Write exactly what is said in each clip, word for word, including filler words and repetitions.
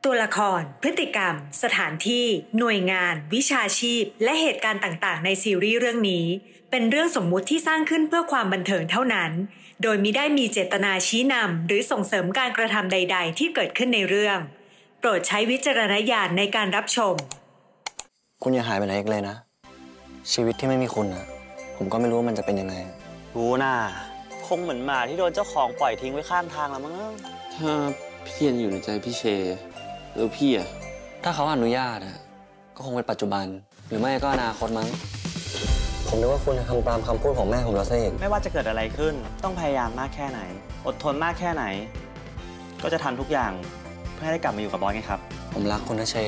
ตัวละครพฤติกรรมสถานที่หน่วยงานวิชาชีพและเหตุการณ์ต่างๆในซีรีส์เรื่องนี้เป็นเรื่องสมมุติที่สร้างขึ้นเพื่อความบันเทิงเท่านั้นโดยมิได้มีเจตนาชี้นำหรือส่งเสริมการกระทำใดๆที่เกิดขึ้นในเรื่องโปรดใช้วิจารณญาณในการรับชมคุณอย่าหายไปไหนอีกเลยนะชีวิตที่ไม่มีคุณนะผมก็ไม่รู้ว่ามันจะเป็นยังไงรู้น่ะคงเหมือนหมาที่โดนเจ้าของปล่อยทิ้งไว้ข้างทางแล้วมั้งถ้าพี่เทียนอยู่ในใจพี่เชแล้วพี่อะถ้าเขาอนุญาตอะก็คงเป็นปัจจุบันหรือไม่ก็อนาคตมั้งผมนึกว่าคุณจะทำตามคำพูดของแม่ผมแล้วซะเองไม่ว่าจะเกิดอะไรขึ้นต้องพยายามมากแค่ไหนอดทนมากแค่ไหนก็จะทำทุกอย่างเพื่อให้ได้กลับมาอยู่กับบอสไงครับผมรักคุณนะเช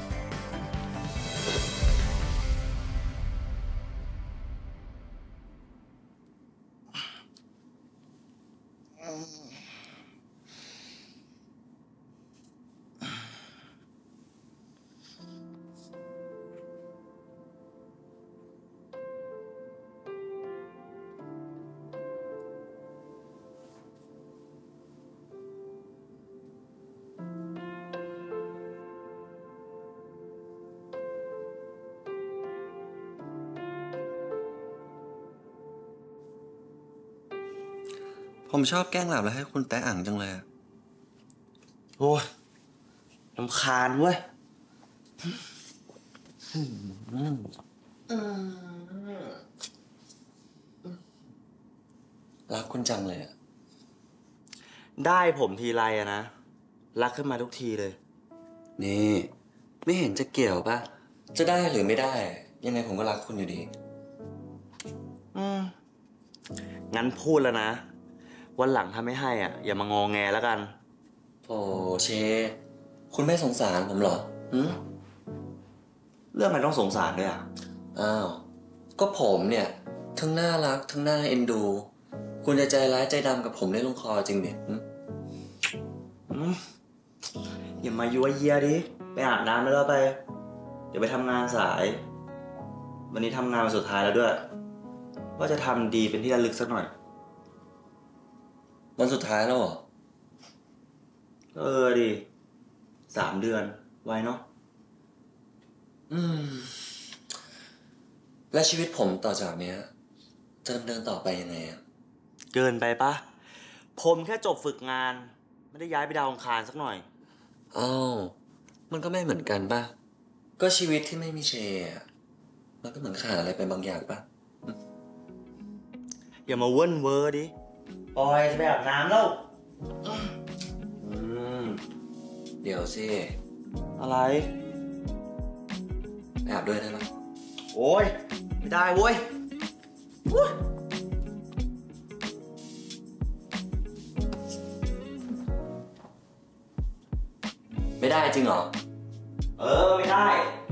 ผมชอบแกล้งหลับแล้วให้คุณแตะอ่างจังเลยโอ้ยรำคาญเว้ยรักคุณจังเลยอะได้ผมทีไรอะนะรักขึ้นมาทุกทีเลยนี่ไม่เห็นจะเกี่ยวปะจะได้หรือไม่ได้ยังไงผมก็รักคุณอยู่ดีอืมงั้นพูดแล้วนะวันหลังถ้าไม่ให้อ่ะอย่ามางอแงแล้วกันโอ้เชคุณไม่สงสารผมเหรอหืมเรื่องอะไรต้องสงสารด้วยอ่ะอ้าวก็ผมเนี่ยทั้งน่ารักทั้งน่าเอ็นดูคุณจะใจร้ายใจดำกับผมได้ลงคอจริงดิอย่ามายั่วเยียดิไปอาบน้ำแล้วไปเดี๋ยวไปทำงานสายวันนี้ทำงานวันสุดท้ายแล้วด้วยว่าจะทำดีเป็นที่ระลึกสักหน่อยวันสุดท้ายแล้วเหรอเออดิสามเดือนไวเนาะอืมและชีวิตผมต่อจากเนี้ยจะดำเนินต่อไปยังไงอะเกินไปปะผมแค่จบฝึกงานไม่ได้ย้ายไปดาวอังคารสักหน่อยอ้าวมันก็ไม่เหมือนกันปะก็ชีวิตที่ไม่มีเชอะมันก็เหมือนขาดอะไรไปบางอย่างปะอย่ามาเว้นเวอร์ดิปอยจะไปอาบน้ำแล้วอืมเดี๋ยวสิอะไรไปอาบด้วยได้ไหมโอ้ยไม่ได้เว้ยไม่ได้จริงเหรอเออไม่ได้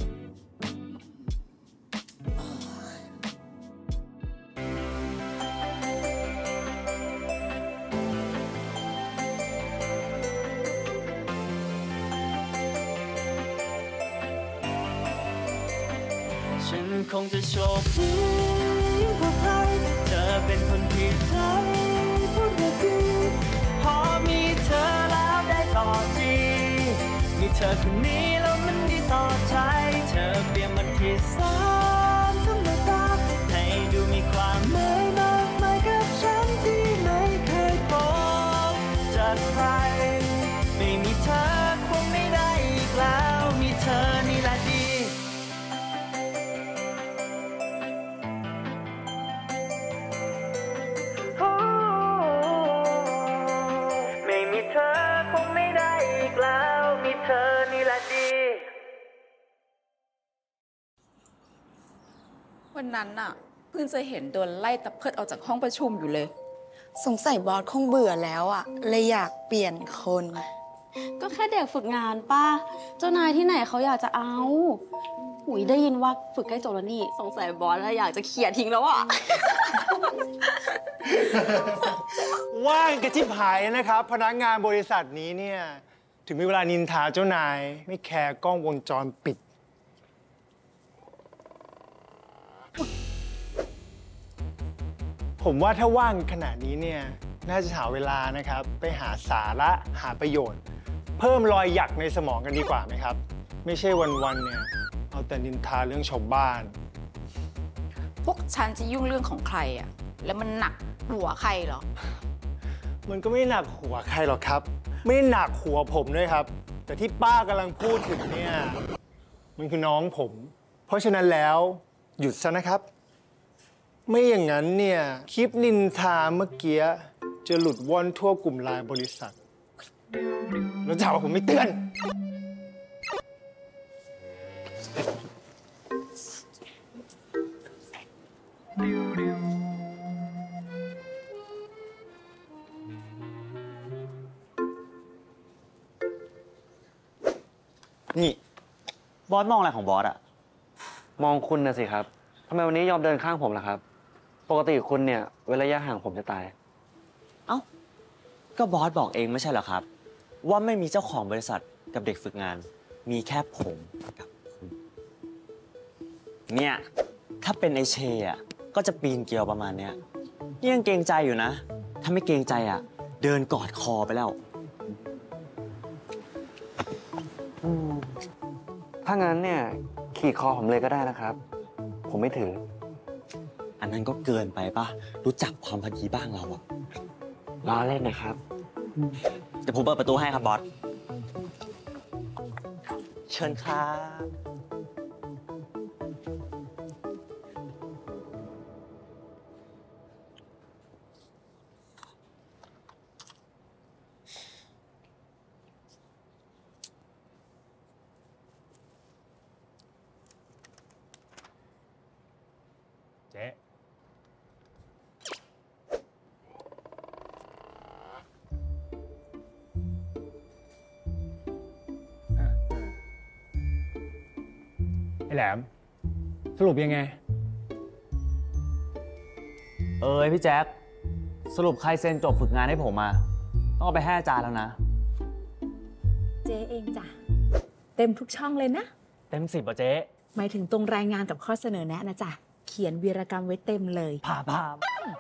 ฉันคงจะโชคดีกว่าใครเธอเป็นคนที่ใจพูดดีพอมีเธอแล้วได้ต่อจีมีเธอคนนี้แล้วมันดีต่อใจเธอเปลี่ยนมันที่สามธรรมดาให้ดูมีความหมายมากมายกับฉันที่ไม่เคยพบจากใครไม่มีเธอคงไม่ได้อีกแล้วมีเธอนี่แหละดีวันนั้นน่ะเพิ่งจะเห็นโดนไล่ตะเพิดออกจากห้องประชุมอยู่เลยสงสัยบอสคงเบื่อแล้วอ่ะเลยอยากเปลี่ยนคนก็แค่เด็กฝึกงานป้าเจ้านายที่ไหนเขาอยากจะเอาหุยได้ยินว่าฝึกใกล้จบแล้วนี่สงสัยบอสแล้วอยากจะเขี่ยทิ้งแล้วอ่ะว่างกระจิบหายนะครับพนักงานบริษัทนี้เนี่ยถึงมีเวลานินทาเจ้านายไม่แคร์กล้องวงจรปิดผมว่าถ้าว่างขนาดนี้เนี่ยน่าจะหาเวลานะครับไปหาสาระหาประโยชน์เพิ่มรอยหยักในสมองกันดีกว่าไหมครับ ไม่ใช่วันๆเนี่ยเอาแต่นินทาเรื่องชาวบ้านพวกฉันจะยุ่งเรื่องของใครอะแล้วมันหนักหัวใครเหรอมันก็ไม่หนักหัวใครหรอกครับไม่หนักหัวผมด้วยครับแต่ที่ป้ากำลังพูดถึงเนี่ยมันคือน้องผมเพราะฉะนั้นแล้วหยุดซะนะครับไม่อย่างนั้นเนี่ยคลิปนินทาเมื่อกี้จะหลุดว่อนทั่วกลุ่มไลน์บริษัทแล้วจะหาว่าผมไม่เตือนนี่บอสมองอะไรของบอสอะมองคุณนะสิครับทำไมวันนี้ยอมเดินข้างผมล่ะครับปกติคุณเนี่ยเว้นระยะห่างผมจะตายเอ้าก็บอสบอกเองไม่ใช่เหรอครับว่าไม่มีเจ้าของบริษัทกับเด็กฝึกงานมีแค่ผมกับคุณเนี่ยถ้าเป็นไอเชอะก็จะปีนเกลียวประมาณเนี้ยนี่ยังเกรงใจอยู่นะถ้าไม่เกรงใจอะเดินกอดคอไปแล้วถ้างั้นเนี่ยขี่คอผมเลยก็ได้นะครับผมไม่ถืออันนั้นก็เกินไปป่ะรู้จักความพอดีบ้างเราอะล้อเล่นนะครับเดี๋ยวผมเปิดประตูให้ครับบอสเชิญครับเจ๊ไอ้แหลมสรุปยังไงเอ้ยพี่แจ๊คสรุปใครเซ็นจบฝึกงานให้ผมมาต้องเอาไปให้อาจารย์แล้วนะเจ๊เองจ้ะเต็มทุกช่องเลยนะเต็มสิบป่ะเจ๊หมายถึงตรงรายงานกับข้อเสนอแนะนะจ๊ะเขียนวีรกรรมไว้เต็มเลยผ่าผ่า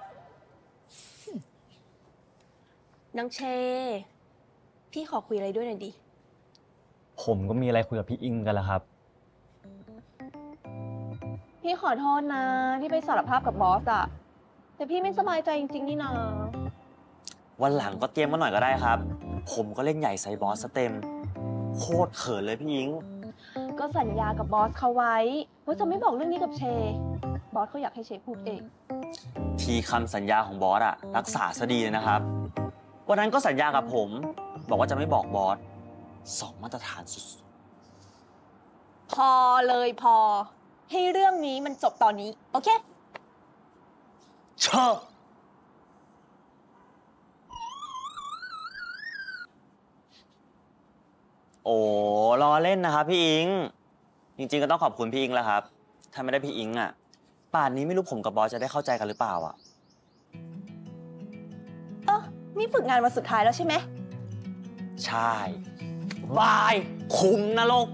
น้องเชพี่ขอคุยอะไรด้วยหน่อยดิผมก็มีอะไรคุยกับพี่อิงกันแล้วครับพี่ขอโทษนะที่ไปสารภาพกับบอสอะแต่พี่ไม่สบายใจจริงๆนี่นาวันหลังก็เตรียมมาหน่อยก็ได้ครับผมก็เล่นใหญ่ใส่บอสเต็มโคตรเขินเลยพี่อิงก็สัญญากับบอสเขาไว้ว่าจะไม่บอกเรื่องนี้กับเชบอสเขาอยากให้เชพูดเองทีคำสัญญาของบอสอะรักษาซะดีเลยนะครับวันนั้นก็สัญญากับผมบอกว่าจะไม่บอกบอสสองมาตรฐานสุดๆพอเลยพอให้เรื่องนี้มันจบตอนนี้โอเคชอบโอ้รอเล่นนะครับพี่อิงจริงๆก็ต้องขอบคุณพี่อิงแล้วครับถ้าไม่ได้พี่อิงอ่ะป่านนี้ไม่รู้ผมกับบอสจะได้เข้าใจกันหรือเปล่าอ่ะเออนี่ฝึกงานวันสุดท้ายแล้วใช่ไหมใช่บายคุ้มนะลูก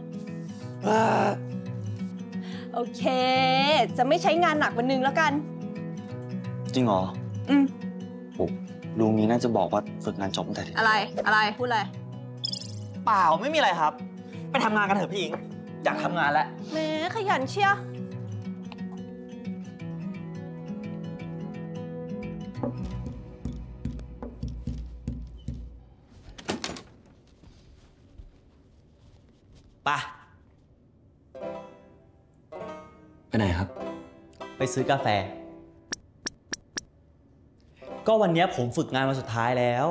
โอเคจะไม่ใช้งานหนักวันนึงแล้วกันจริงเหรออืมโอ้ลุงนี้น่าจะบอกว่าฝึกงานจบตั้งแต่อะไรอะไรพูดอะไรเปล่าไม่มีอะไรครับไปทำงานกันเถอะพี่อิงอยากทำงานแล้วแหมขยันเชียป่ะไปไหนครับไปซื้อกาแฟก็วันนี้ผมฝึกงานวันสุดท้ายแล้ว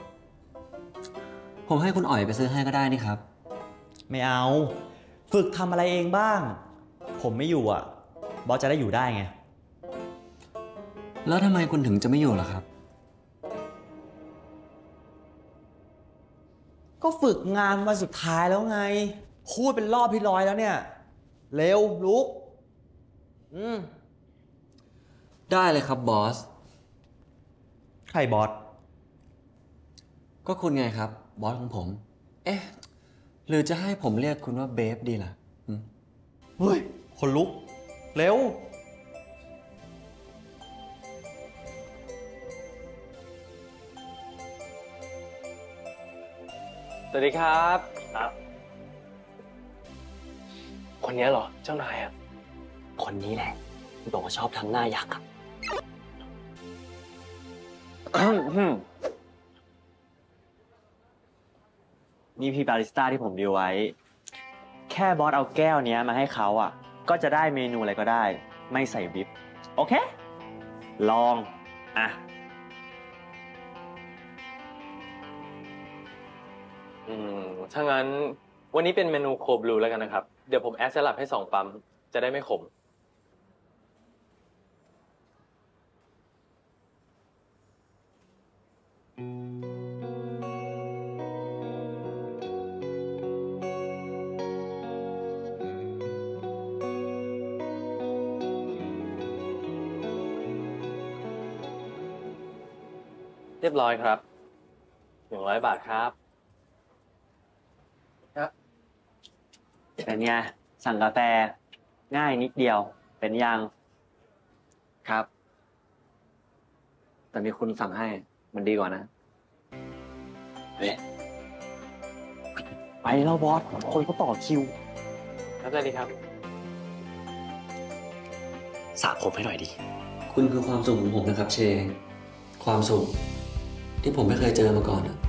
ผมให้คุณอ๋อยไปซื้อให้ก็ได้นี่ครับไม่เอาฝึกทำอะไรเองบ้างผมไม่อยู่อ่ะบอสจะได้อยู่ได้ไงแล้วทำไมคุณถึงจะไม่อยู่ล่ะครับก็ฝึกงานวันสุดท้ายแล้วไงพูดเป็นรอบที่ร้อยแล้วเนี่ยเร็วลุกอืมได้เลยครับบอสใครบอสก็คุณไงครับบอสของผมเอ๊ะหรือจะให้ผมเรียกคุณว่าเบฟดีล่ะเฮ้ยคนลุกเร็วสวัสดีครับครับคนนี้เหรอ เจ้านายอ่ะคนนี้แหละที่บอกว่าชอบทำหน้ายักษ์อะ นี่พี่บาริสต้าที่ผมดีลไว้ แค่บอสเอาแก้วเนี้ยมาให้เขาอ่ะ ก็จะได้เมนูอะไรก็ได้ ไม่ใส่วิป โอเค ลอง อ่ะอืม ถ้างั้นวันนี้เป็นเมนูโคบลูแล้วกันนะครับ เดี๋ยวผมแอดสลับให้สองปั๊ม จะได้ไม่ขม เรียบร้อยครับ หนึ่งร้อยบาทครับเป็นไงสั่งกาแฟง่ายนิดเดียวเป็นยังครับ แต่มีคุณสั่งให้มันดีกว่านะเฮ้ยไปแล้วบอสคนเขาต่อคิวครับได้ดีครับสระผมให้หน่อยดิคุณคือความสุขของผมนะครับเชง ความสุขที่ผมไม่เคยเจอมาก่อนอะ